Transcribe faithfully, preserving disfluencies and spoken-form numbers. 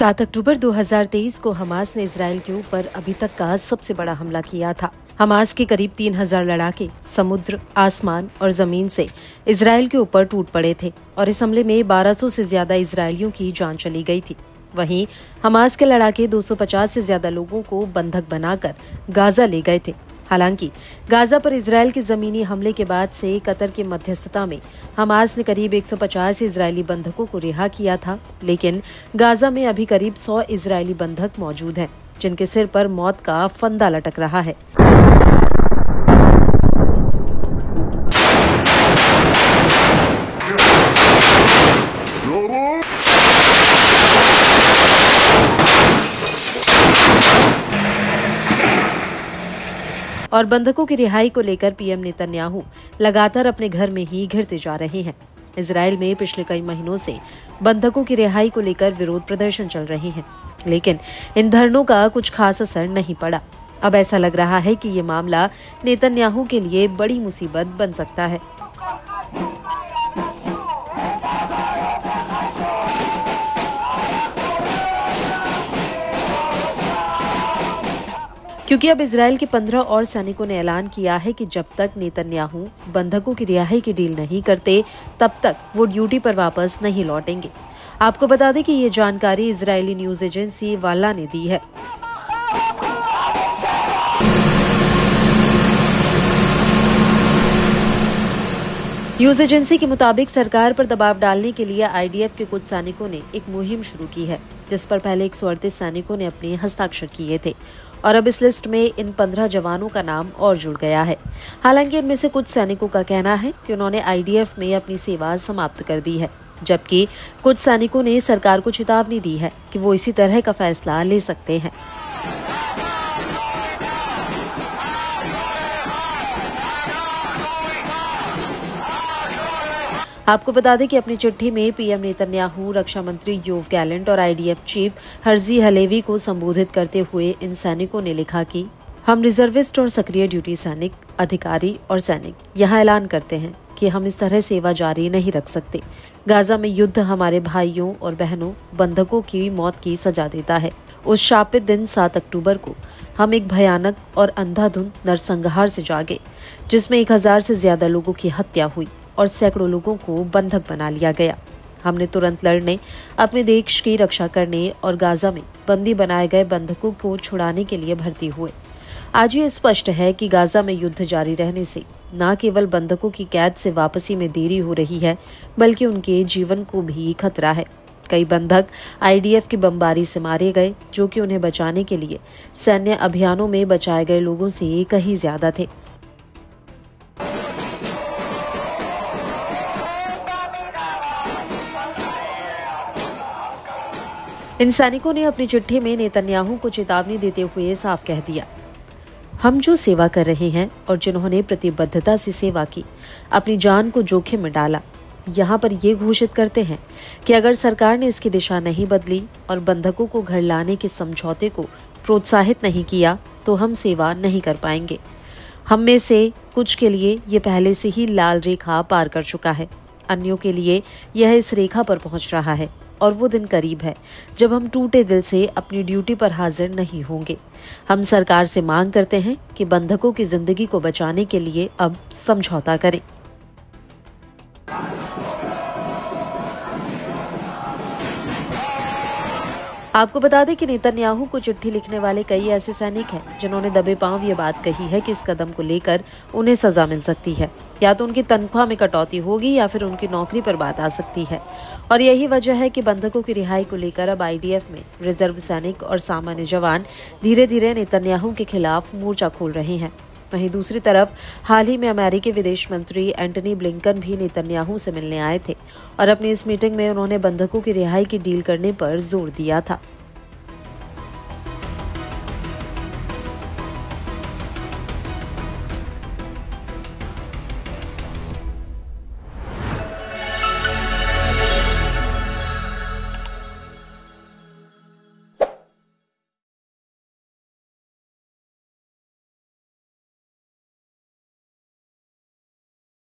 सात अक्टूबर दो हज़ार तेईस को हमास ने इजराइल के ऊपर अभी तक का सबसे बड़ा हमला किया था। हमास के करीब तीन हज़ार लड़ाके समुद्र, आसमान और जमीन से इजराइल के ऊपर टूट पड़े थे और इस हमले में बारह सौ से ज्यादा इजरायलियों की जान चली गई थी। वहीं हमास के लड़ाके दो सौ पचास से ज्यादा लोगों को बंधक बनाकर गाजा ले गए थे। हालांकि गाजा पर इजराइल के जमीनी हमले के बाद से कतर की मध्यस्थता में हमास ने करीब एक सौ पचास इजरायली बंधकों को रिहा किया था, लेकिन गाजा में अभी करीब सौ इजरायली बंधक मौजूद हैं, जिनके सिर पर मौत का फंदा लटक रहा है। और बंधकों की रिहाई को लेकर पीएम नेतन्याहू लगातार अपने घर में ही घिरते जा रहे हैं। इजराइल में पिछले कई महीनों से बंधकों की रिहाई को लेकर विरोध प्रदर्शन चल रहे हैं, लेकिन इन धरनों का कुछ खास असर नहीं पड़ा। अब ऐसा लग रहा है कि ये मामला नेतन्याहू के लिए बड़ी मुसीबत बन सकता है, क्योंकि अब इजराइल के पंद्रह और सैनिकों ने ऐलान किया है कि जब तक नेतन्याहू बंधकों की रिहाई की डील नहीं करते, तब तक वो ड्यूटी पर वापस नहीं लौटेंगे। आपको बता दें कि ये जानकारी इजरायली न्यूज एजेंसी वाला ने दी है। न्यूज एजेंसी के मुताबिक सरकार पर दबाव डालने के लिए आईडीएफ के कुछ सैनिकों ने एक मुहिम शुरू की है, जिस पर पहले एक सौ अड़तीस सैनिकों ने अपने हस्ताक्षर किए थे और अब इस लिस्ट में इन पंद्रह जवानों का नाम और जुड़ गया है। हालांकि इनमें से कुछ सैनिकों का कहना है कि उन्होंने आईडीएफ में अपनी सेवा समाप्त कर दी है, जबकि कुछ सैनिकों ने सरकार को चेतावनी दी है कि वो इसी तरह का फैसला ले सकते हैं। आपको बता दें कि अपनी चिट्ठी में पीएम नेतन्याहू रक्षा मंत्री योव गैलेंट और आईडीएफ चीफ हर्जी हलेवी को संबोधित करते हुए इन सैनिकों ने लिखा कि हम रिजर्विस्ट और सक्रिय ड्यूटी सैनिक, अधिकारी और सैनिक यहाँ ऐलान करते हैं कि हम इस तरह सेवा जारी नहीं रख सकते। गाजा में युद्ध हमारे भाइयों और बहनों, बंधकों की मौत की सजा देता है। उस शापित दिन सात अक्टूबर को हम एक भयानक और अंधाधुंध नरसंहार से जागे, जिसमें एक हजार से ज्यादा लोगों की हत्या हुई और सैकड़ों लोगों को बंधक बना लिया गया। हमने तुरंत लड़ने, अपने देश की रक्षा करने और गाजा में बंदी बनाए गए बंधकों को छुड़ाने के लिए भर्ती हुए। आज ये स्पष्ट है कि गाजा में युद्ध जारी रहने से न केवल बंधकों की कैद से वापसी में देरी हो रही है, बल्कि उनके जीवन को भी खतरा है। कई बंधक आईडीएफ की बमबारी से मारे गए, जो कि उन्हें बचाने के लिए सैन्य अभियानों में बचाए गए लोगों से कहीं ज्यादा थे। इन सैनिकों ने अपनी चिट्ठी में नेतन्याहू को चेतावनी देते हुए साफ कह दिया, हम जो सेवा कर रहे हैं और जिन्होंने प्रतिबद्धता से सेवा की, अपनी जान को जोखिम में डाला, यहाँ पर ये घोषित करते हैं कि अगर सरकार ने इसकी दिशा नहीं बदली और बंधकों को घर लाने के समझौते को प्रोत्साहित नहीं किया, तो हम सेवा नहीं कर पाएंगे। हम में से कुछ के लिए ये पहले से ही लाल रेखा पार कर चुका है, अन्यों के लिए यह इस रेखा पर पहुंच रहा है और वो दिन करीब है जब हम टूटे दिल से अपनी ड्यूटी पर हाजिर नहीं होंगे। हम सरकार से मांग करते हैं कि बंधकों की जिंदगी को बचाने के लिए अब समझौता करें। आपको बता दें कि नेतन्याहू को चिट्ठी लिखने वाले कई ऐसे सैनिक हैं जिन्होंने दबे पांव ये बात कही है कि इस कदम को लेकर उन्हें सजा मिल सकती है, या तो उनकी तनख्वाह में कटौती होगी या फिर उनकी नौकरी पर बात आ सकती है। और यही वजह है कि बंधकों की रिहाई को लेकर अब आईडीएफ में रिजर्व सैनिक और सामान्य जवान धीरे धीरे नेतन्याहू के खिलाफ मोर्चा खोल रहे हैं। वहीं दूसरी तरफ हाल ही में अमेरिकी विदेश मंत्री एंटनी ब्लिंकन भी नेतन्याहू से मिलने आए थे और अपनी इस मीटिंग में उन्होंने बंधकों की रिहाई की डील करने पर जोर दिया था।